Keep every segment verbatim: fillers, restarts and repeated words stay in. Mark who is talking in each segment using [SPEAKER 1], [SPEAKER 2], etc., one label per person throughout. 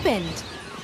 [SPEAKER 1] opened.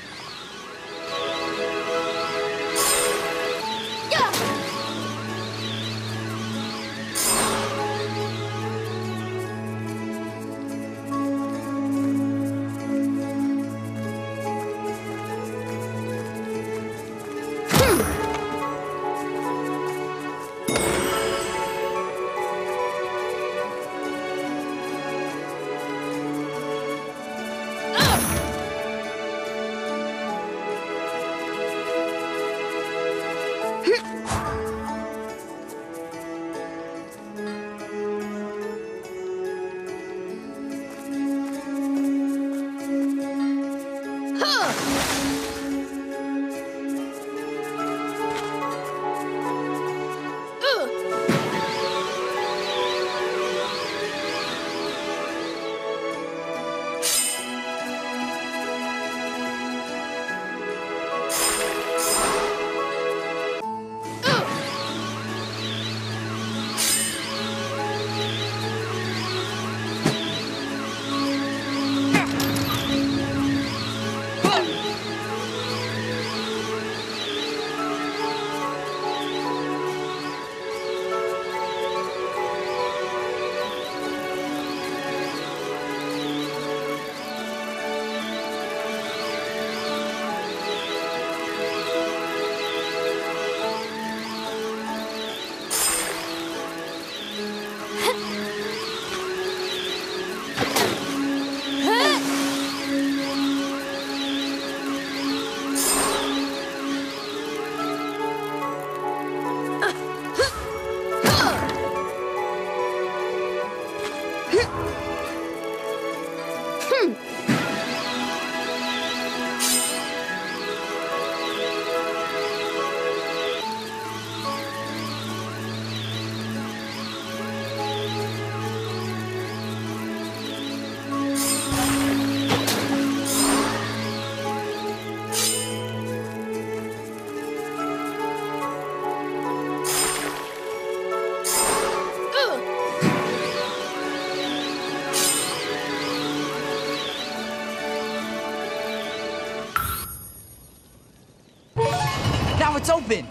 [SPEAKER 2] Now it's open!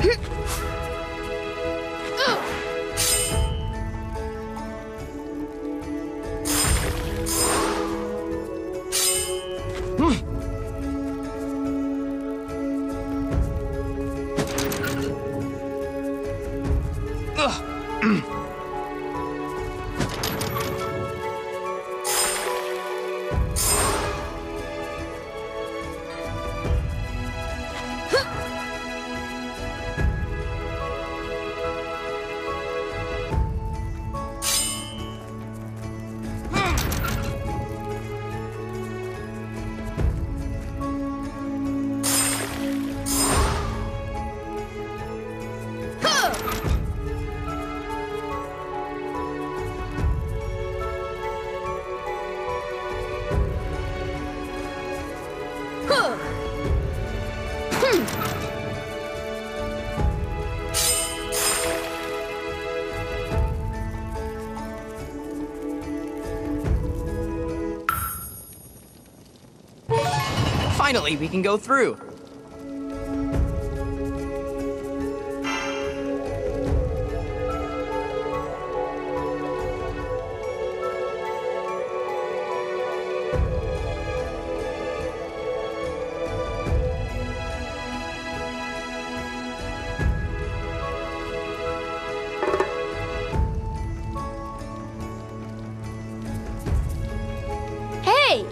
[SPEAKER 2] Finally, we can go through.
[SPEAKER 1] Hey!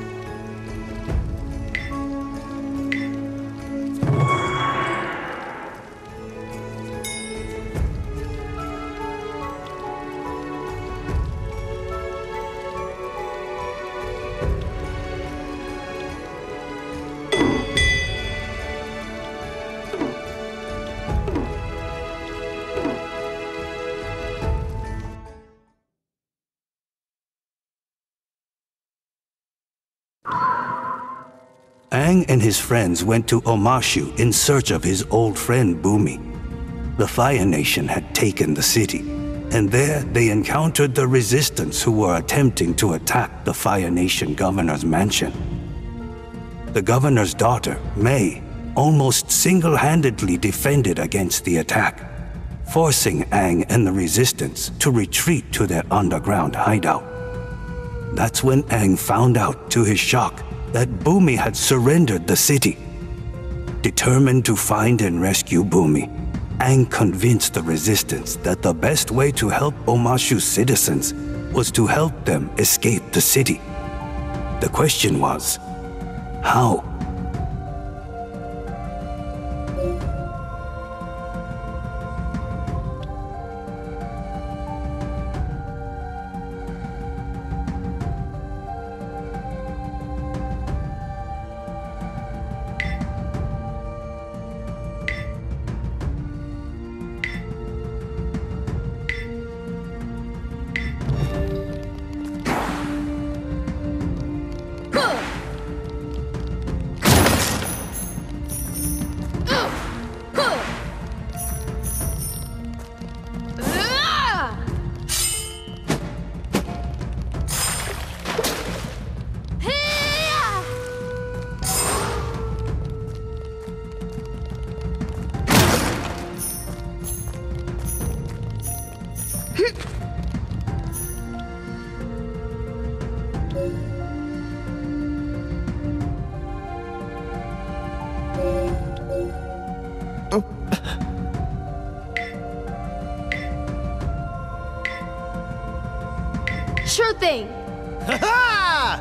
[SPEAKER 3] Aang and his friends went to Omashu in search of his old friend Bumi. The Fire Nation had taken the city, and there they encountered the resistance who were attempting to attack the Fire Nation governor's mansion. The governor's daughter, May, almost single-handedly defended against the attack, forcing Aang and the resistance to retreat to their underground hideout. That's when Aang found out, to his shock, that Bumi had surrendered the city. Determined to find and rescue Bumi, Aang convinced the resistance that the best way to help Omashu's citizens was to help them escape the city. The question was, how?
[SPEAKER 1] Sure thing.
[SPEAKER 4] Ha-ha!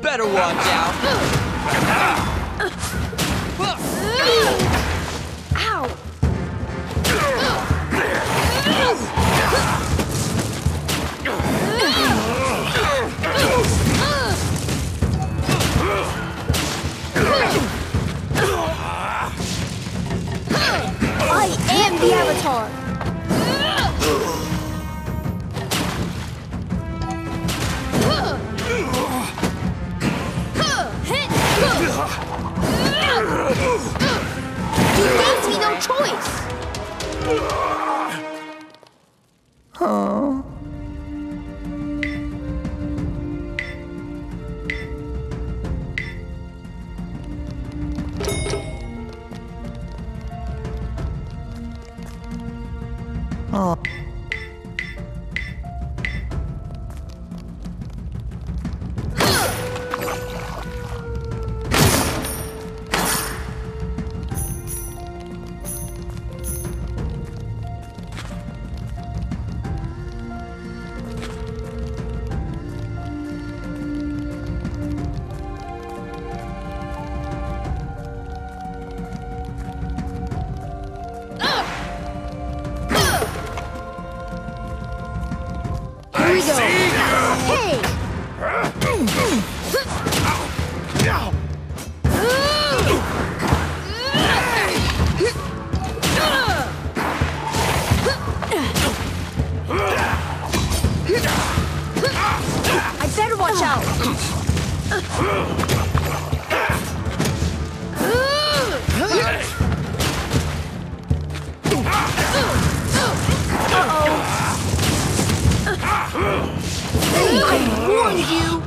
[SPEAKER 2] better watch out.
[SPEAKER 1] Ow! I am the Avatar. He gives me no choice.
[SPEAKER 4] Huh? Oh.
[SPEAKER 1] Here we go. Hey! I better watch out. I warned you!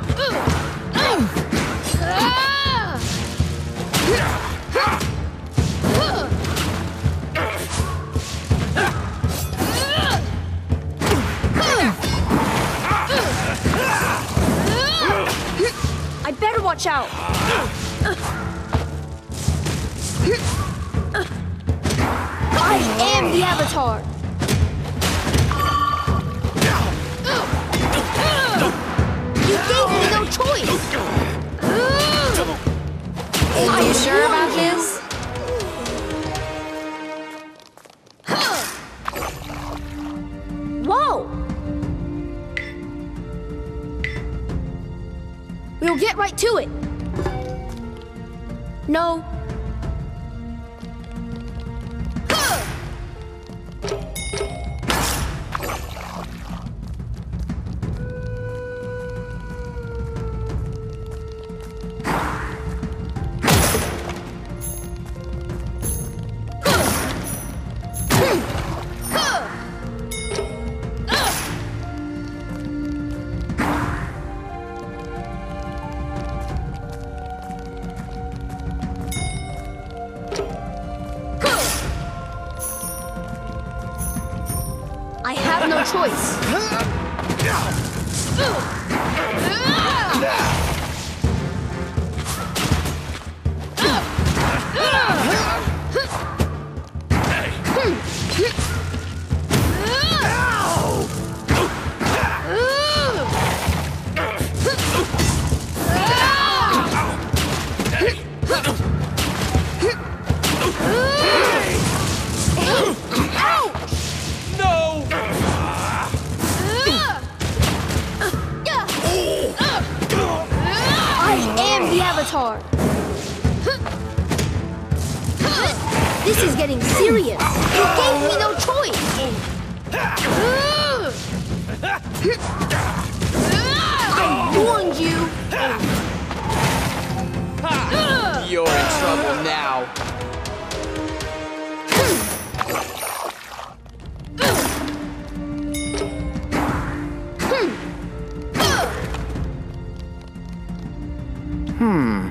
[SPEAKER 1] I better watch out! I am the Avatar! You gave me no choice! Are you sure about this? Whoa! We'll get right to it. No. I have no choice. Avatar. This is getting serious. You gave me no choice. I warned you.
[SPEAKER 2] You're in trouble now.
[SPEAKER 4] Hmm.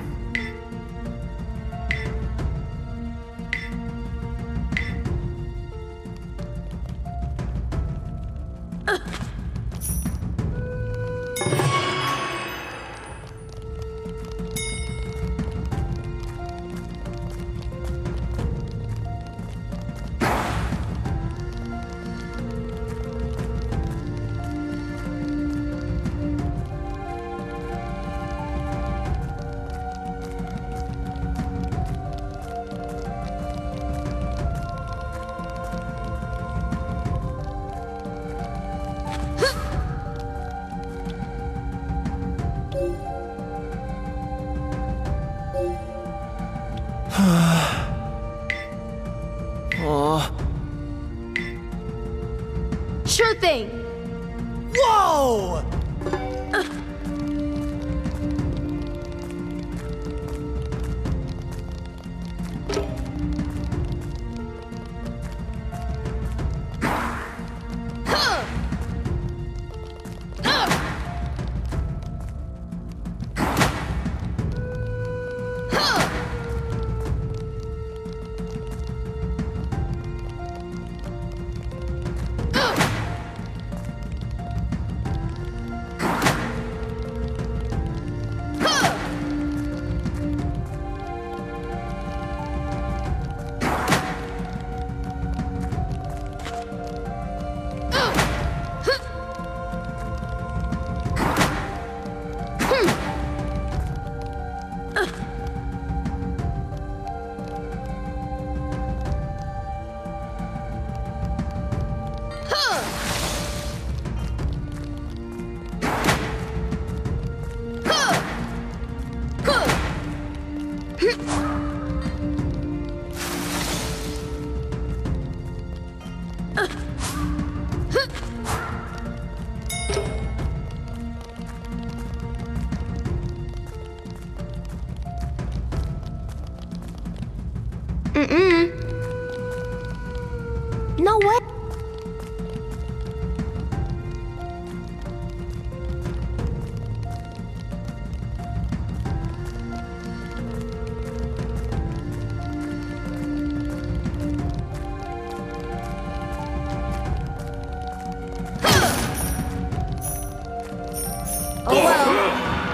[SPEAKER 1] thing!
[SPEAKER 4] Whoa!
[SPEAKER 1] Mm-mm. No way. Oh well.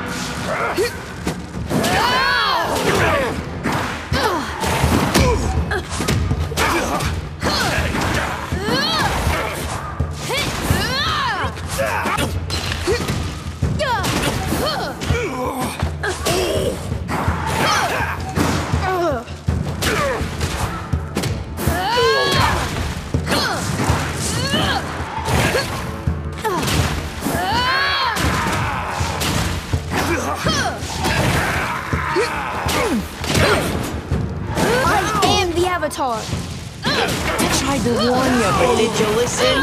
[SPEAKER 1] Avatar.
[SPEAKER 5] I tried to warn you, but did you listen?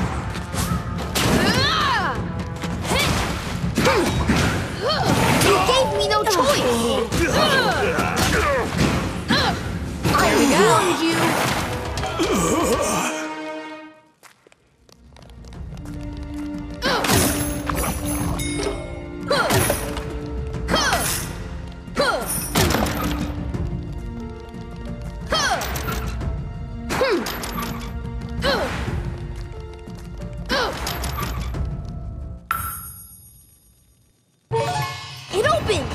[SPEAKER 1] You gave me no choice. I warned you. It opened!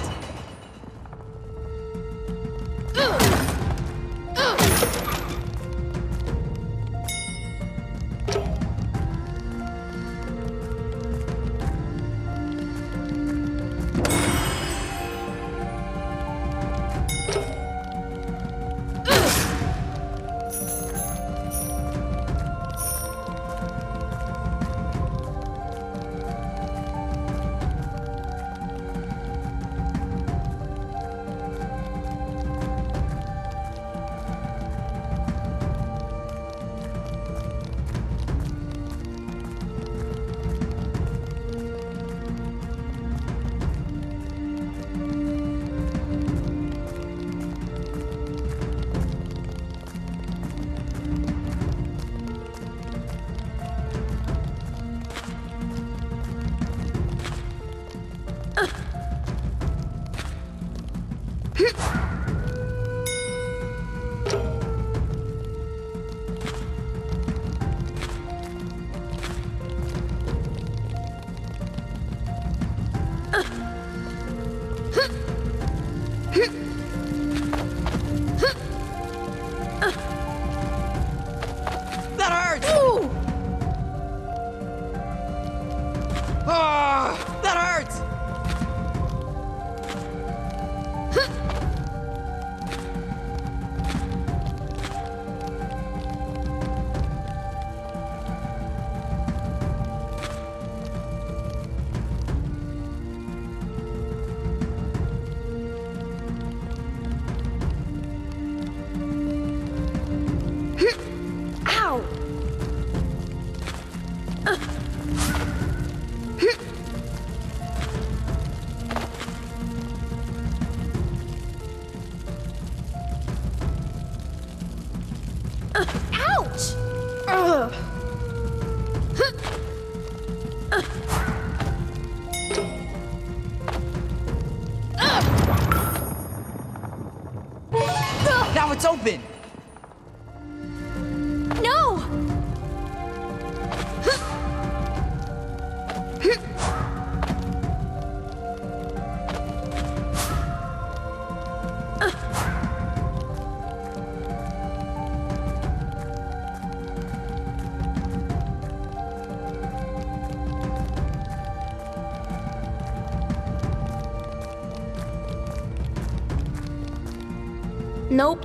[SPEAKER 2] That hurts!
[SPEAKER 1] Ooh.
[SPEAKER 2] Ah, that hurts!
[SPEAKER 1] Ow! Uh.
[SPEAKER 2] It's open!
[SPEAKER 1] No! Nope.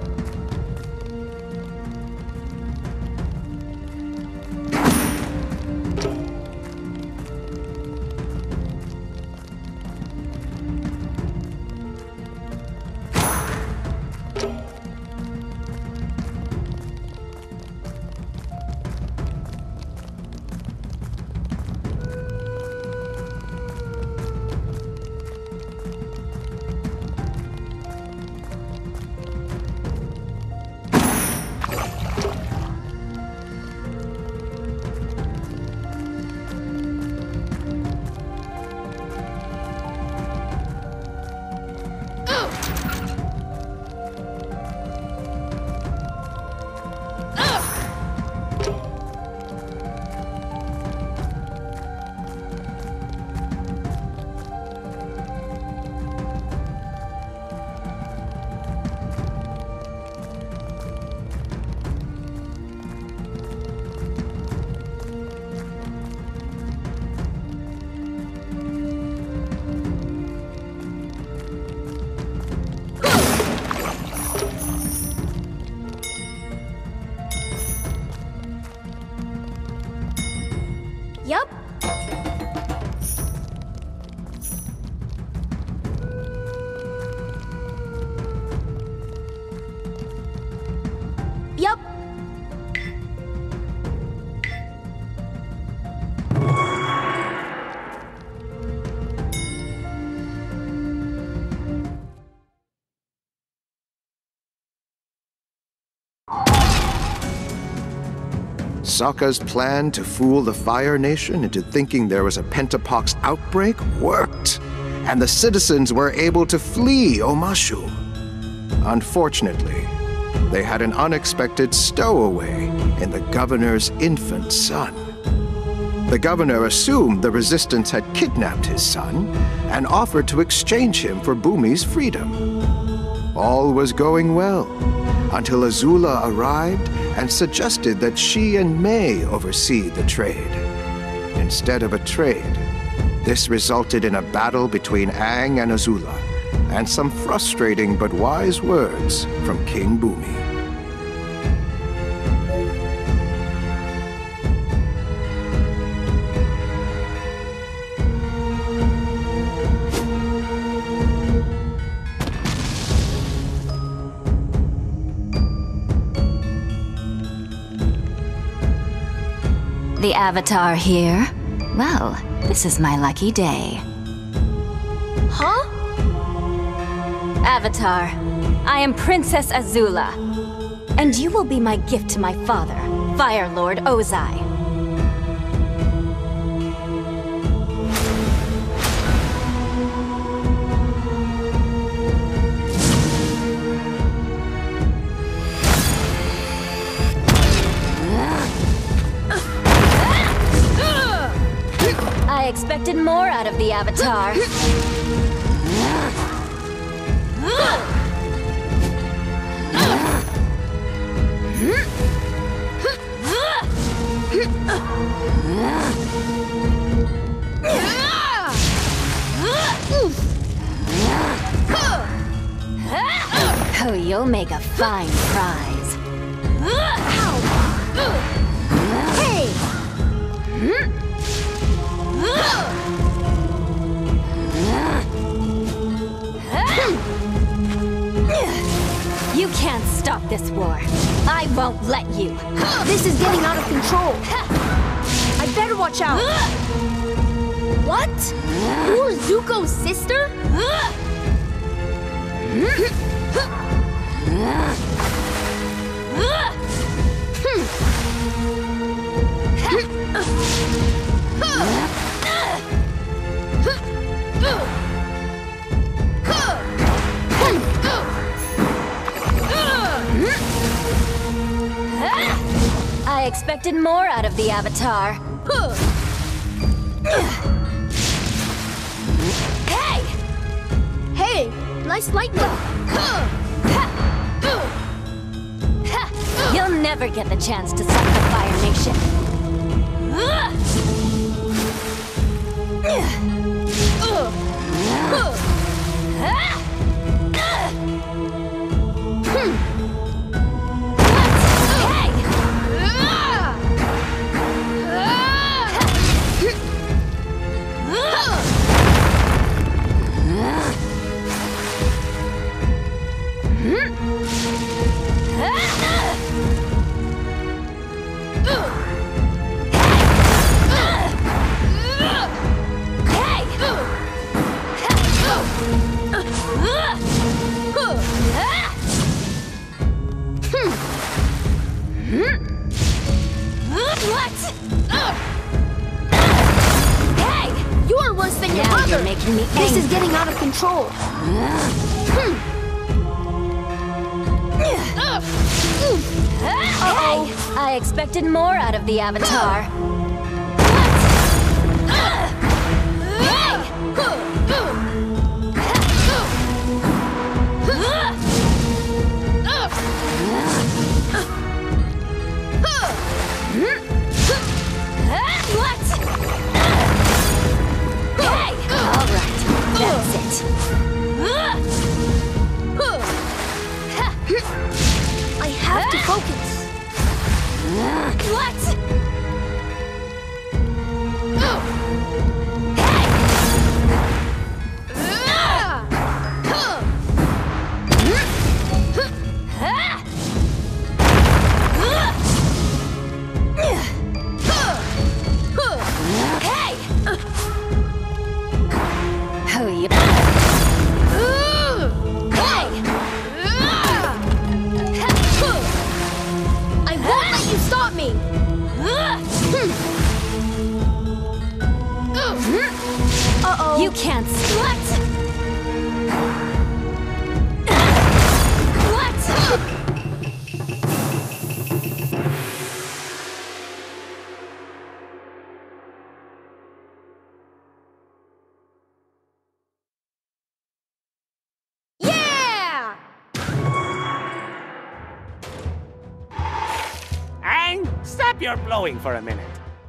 [SPEAKER 1] Yup. Yup.
[SPEAKER 6] Sokka's plan to fool the Fire Nation into thinking there was a Pentapox outbreak worked, and the citizens were able to flee Omashu. Unfortunately, they had an unexpected stowaway in the governor's infant son. The governor assumed the resistance had kidnapped his son and offered to exchange him for Bumi's freedom. All was going well until Azula arrived and suggested that she and May oversee the trade. Instead of a trade, this resulted in a battle between Aang and Azula, and some frustrating but wise words from King Bumi.
[SPEAKER 7] The Avatar here? Well, this is my lucky day.
[SPEAKER 1] Huh?
[SPEAKER 7] Avatar, I am Princess Azula, and you will be my gift to my father, Fire Lord Ozai. I expected more out of the Avatar. Oh, you'll make a fine prize.
[SPEAKER 1] Hey!
[SPEAKER 7] You can't stop this war. I won't let you.
[SPEAKER 1] This is getting out of control. I better watch out. What? You're Zuko's sister?
[SPEAKER 7] expected more out of the Avatar. Hey!
[SPEAKER 1] Hey, nice lightning.
[SPEAKER 7] You'll never get the chance to stop the Fire Nation.
[SPEAKER 1] This is getting out of control.
[SPEAKER 7] Uh-oh. I expected more out of the Avatar. That's it.
[SPEAKER 1] I have to focus.
[SPEAKER 7] What?
[SPEAKER 1] Uh-oh.
[SPEAKER 7] You can't. What? What?
[SPEAKER 1] Yeah!
[SPEAKER 8] Aang, stop your blowing for a minute.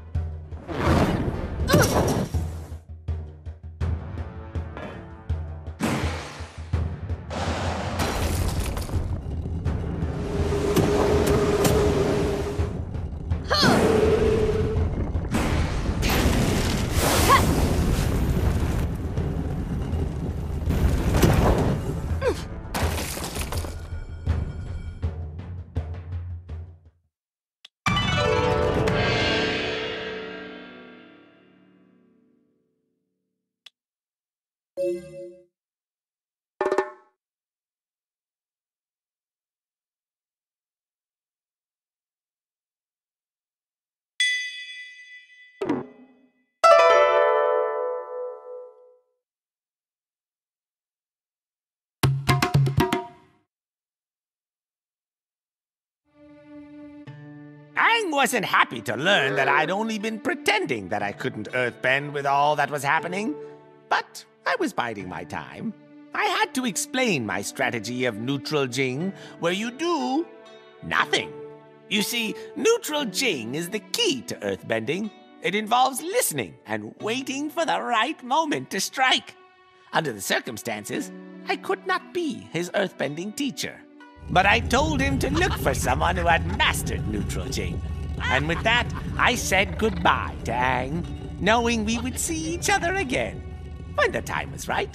[SPEAKER 8] Aang wasn't happy to learn that I'd only been pretending that I couldn't earthbend with all that was happening. But I was biding my time. I had to explain my strategy of neutral Jing, where you do nothing. You see, neutral Jing is the key to earthbending. It involves listening and waiting for the right moment to strike. Under the circumstances, I could not be his earthbending teacher. But I told him to look for someone who had mastered neutral Jing. And with that, I said goodbye to Aang, knowing we would see each other again when the time was right.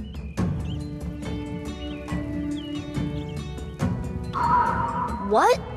[SPEAKER 1] What?